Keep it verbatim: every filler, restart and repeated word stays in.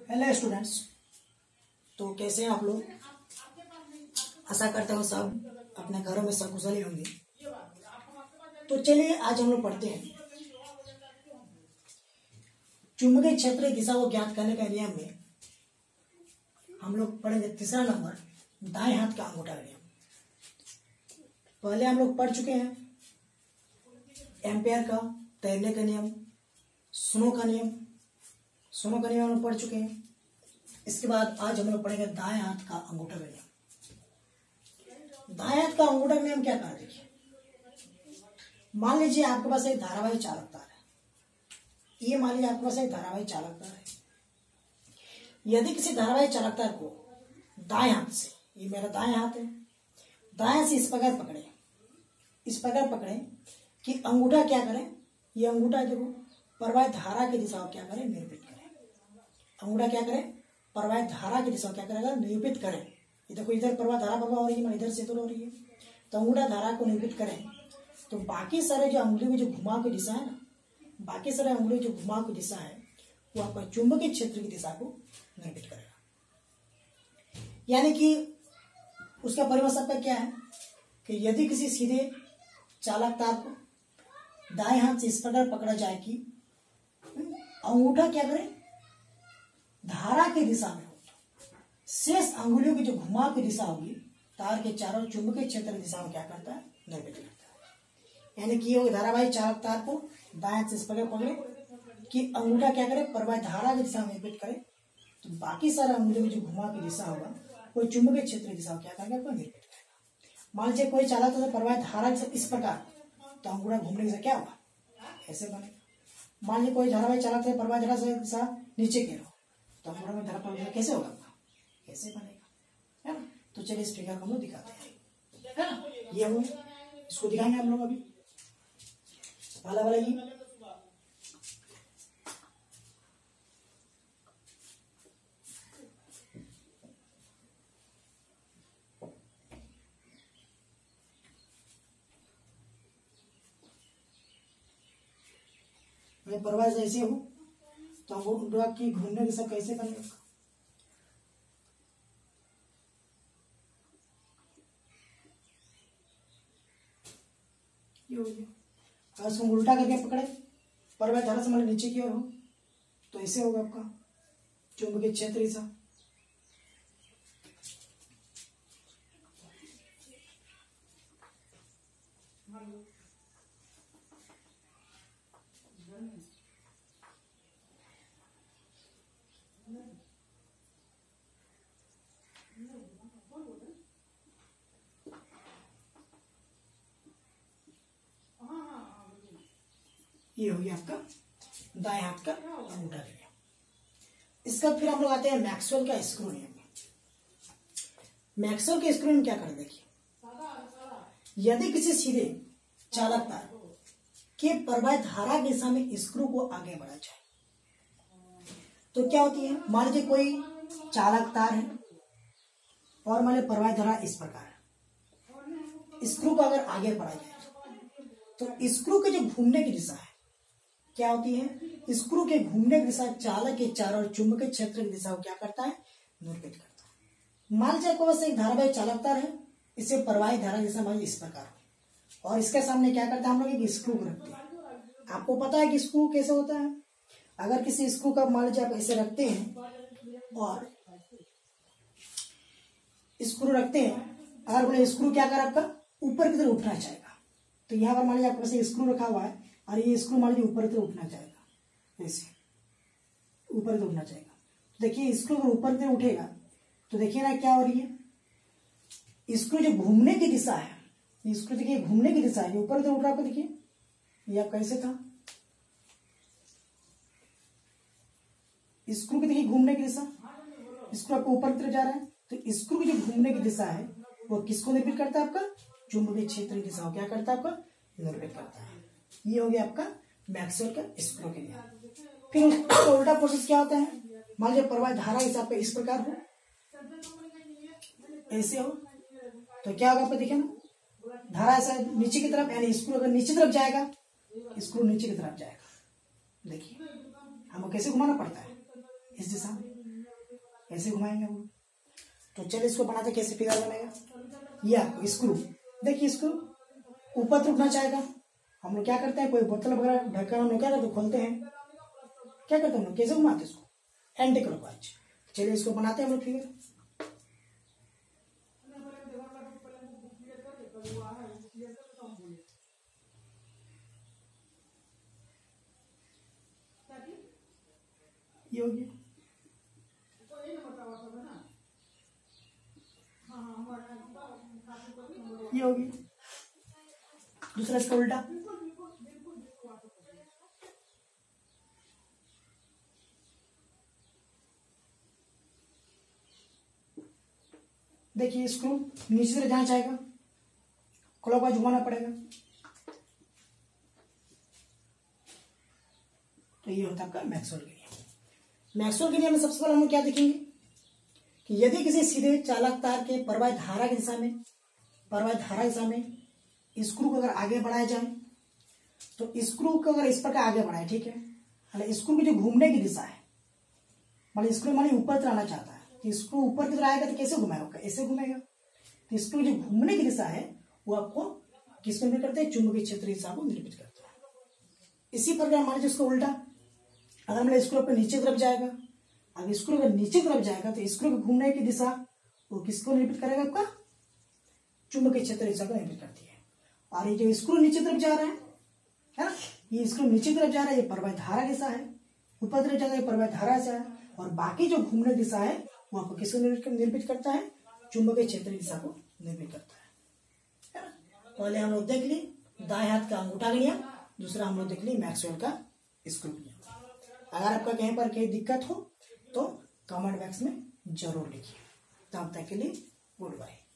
Hello students, तो कैसे हैं आप लोग। आशा करते हो सब अपने घरों में सकुशल ही होंगे। तो चलिए आज हम लोग पढ़ते हैं चुंबकीय क्षेत्र की दिशा को ज्ञात करने का नियम में हम लोग पढ़ेंगे तीसरा नंबर, दाएं हाथ का अंगूठा का नियम। पहले हम लोग पढ़ चुके हैं एम्पेयर का, तैरने का नियम, स्नो का नियम स्नो का नियम हम लोग पढ़ चुके हैं। इसके बाद आज हम लोग पढ़ेंगे दाएं हाथ का अंगूठा का नियम। दाएं हाथ का अंगूठा का नियम क्या कहा, देखिए मान लीजिए आपके पास एक धारावाही चालक तार है। ये मान लीजिए आपके पास एक धारावाही चालक तार है। यदि किसी धारावाही चालक तार को दाएं हाथ से, ये मेरा दाएं हाथ है, दाएं से इस प्रकार पकड़े इस प्रकार पकड़े कि अंगूठा क्या करे, ये अंगूठा देखो प्रवाहित धारा की दिशा को क्या करे, निरूपित करे। अंगूठा क्या करे, प्रवाहित धारा की दिशा क्या करेगा, निरूपित करे। ये देखो इधर प्रवाह धारा प्रवाह हो रही है, इधर से तो हो रही है, तो अंगूठा धारा को निरूपित करें। तो बाकी सारे जो अंगुली की जो घुमाव की दिशा है ना, बाकी सारे अंगुली जो घुमाव की दिशा है वो आपका चुंबकीय क्षेत्र की दिशा को निरूपित करेगा। यानी कि उसका परिभाषा का क्या है कि यदि किसी सीधे चालक तार को दाएं हाथ से इस प्रकार पकड़ा जाए कि अंगूठा क्या करे, धारा की दिशा में हो, शेष अंगुलियों की जो घुमाव की दिशा होगी तार के चारों चुंबकीय क्षेत्र की दिशा में क्या करता है, निरूपित करता है। यानी कि ये धारावाही चालक तार को दाएं से इस प्रकार पकड़े कि अंगूठा क्या करे, प्रवाहित धारा की दिशा में निरूपित करे। तो बाकी सारे अंगुलियों की जो घुमाव की दिशा होगा वो चुंबकीय क्षेत्र की दिशा क्या करेगा, निरूपित करेगा। मान लीजिए कोई चालक तार प्रवाहित धारा इस प्रकार, तो अंगूठा घूमने से क्या होगा, ऐसे बनेगा। मान लीजिए कोई धारावाही चालक से प्रवाहित धारा से दिशा नीचे की हो, तो अंगूठा में धारा प्रवाह कैसे होगा, कैसे बनेगा, है ना। तो चलिए इस फिगर को हम लोग दिखाते हैं, है ना। ये हम इसको दिखाएंगे हम लोग अभी वाला वाला ये प्रवाह ऐसे हो तो अंगूठा की घूमने की सब कैसे बनेगा। ये हो गया। उसको उल्टा करके पकड़े, प्रवाह धारा से मतलब नीचे की ओर हो तो ऐसे होगा आपका चुंबकीय क्षेत्र दिशा। ये हो गया आपका दाएं हाथ का अंगूठा का नियम। इसका फिर हम लोग आते हैं मैक्सवेल का स्क्रू नियम। मैक्सवेल के स्क्रू नियम क्या कर, देखिए यदि किसी सीधे चालक तार के प्रवाहित धारा की दिशा में स्क्रू को आगे बढ़ा जाए तो क्या होती है। मान लीजिए कोई चालक तार है और मान लीजिए प्रवाहित धारा इस प्रकार है, स्क्रू को अगर आगे बढ़ाया जाए तो स्क्रू के जो घूमने की दिशा है क्या होती है, स्क्रू के घूमने की दिशा चालक के चारों चुंबकीय क्षेत्र की दिशा को क्या करता है, निरूपित करता है। मान लीजिए आपके पास एक धारावाही चालक तार है, इसे प्रवाहित धारा की दिशा मान इस प्रकार और इसके सामने क्या करते हैं हम लोग, एक स्क्रू को रखते हैं। आपको पता है कि स्क्रू कैसे होता है। अगर किसी स्क्रू का मान लीजिए आप ऐसे रखते हैं और स्क्रू रखते हैं, अगर बोले स्क्रू क्या कर आपका ऊपर की तरफ उठना चाहेगा, तो यहाँ पर मान लीजिए आपके पास स्क्रू रखा हुआ है और ये स्क्रू मान लीजिए ऊपर की तरफ उठना चाहेगा, ऐसे ऊपर की तरफ उठना चाहेगा। तो देखिए स्क्रू अगर ऊपर की तरफ उठेगा तो देखिए ना क्या हो रही है, स्क्रू जो घूमने की दिशा है, स्क्रू देखिए घूमने की दिशा है, ऊपर की तरफ उठ रहा है। देखिए यह कैसे था, स्क्रू की देखिए घूमने की दिशा, स्क्रू आपको ऊपर की तरफ जा रहा है, तो स्क्रू की जो घूमने की दिशा है वो किसको निरूपित करता है, आपका चुंबकीय क्षेत्र की दिशा क्या करता है, आपका निरूपित करता है। ये हो गया आपका मैक्सवेल का स्क्रू के लिए। फिर उसका उल्टा प्रोसेस क्या होता है, मान लीजिए प्रवाह धारा हिसाब पे इस प्रकार हो, ऐसे हो तो क्या होगा, आपको देखिए ना धारा ऐसा नीचे की तरफ, यानी स्क्रू अगर नीचे तरफ जाएगा, स्क्रू नीचे की तरफ जाएगा। देखिए हमको कैसे घुमाना पड़ता है, इस दिशा में। ऐसे घुमाएंगे हम लोग। तो चलिए इसको बनाते कैसे फिगर बनेगा। ये आपको स्क्रू, देखिए स्क्रू ऊपर तो उठना चाहेगा। हम लोग क्या करते हैं, कोई बोतल वगैरह ढक्कन हम लोग क्या करते हैं, खोलते हैं, क्या करते हैं हम लोग, कैसे घुमाते हैं इसको, एंटी क्लॉकवाइज। चलिए इसको बनाते हैं हम लोग फिगर। ये होगी, ये होगी। दूसरा इसका उल्टा, देखिए स्क्रू नीचे से जहां चाहेगा क्लॉकवाइज घुमाना पड़ेगा। तो ये होता है आपका मैक्सवेल के नियम। मैक्सवेल के नियम में सबसे पहले हम लोग क्या देखेंगे कि यदि किसी सीधे चालक तार के प्रवाहित धारा की दिशा में प्रवाहित धारा दिशा में स्क्रू को अगर आगे बढ़ाया जाए, तो स्क्रू को अगर इस प्रकार आगे बढ़ाए, ठीक है, स्क्रू की जो घूमने की दिशा है, मान स्क्रू मान ऊपर तरफ आना चाहता है, तो स्क्रू ऊपर की तरफ आएगा तो कैसे घुमाएगा, ऐसे घूमेगा। तो स्क्रू जो घूमने की दिशा है वो आपको किस में निर्भर करते हैं, चुंबकीय क्षेत्र की दिशा को निर्मित करता है। इसी प्रकार मान लीजिए इसको उल्टा, अगर मेरा स्क्रू अपने नीचे तरफ जाएगा, अगर स्क्रू अगर नीचे तरफ जाएगा तो स्क्रू के घूमने की दिशा वो किसको निर्मित करेगा, आपका चुंबकीय क्षेत्र दिशा को निर्मित करती है। और ये जो स्क्रू नीचे तरफ जा रहा है है ना, ये स्क्रू नीचे तरफ जा रहा है, ये प्रवाहित धारा दिशा है, ऊपर तरफ जा रहा है प्रवाहित धारा दिशा है, और बाकी जो घूमने दिशा है वो आपको किसको निर्मित करता है, चुंबकीय क्षेत्र दिशा को निर्मित करता है। पहले हम लोग देख ली दाएं हाथ का अंगूठा का नियम, दूसरा हम लोग देख ली मैक्सवेल का स्क्रू नियम। अगर आपका कहीं पर कोई दिक्कत हो तो कमेंट बॉक्स में जरूर लिखिए। तब तक के लिए गुड बाय।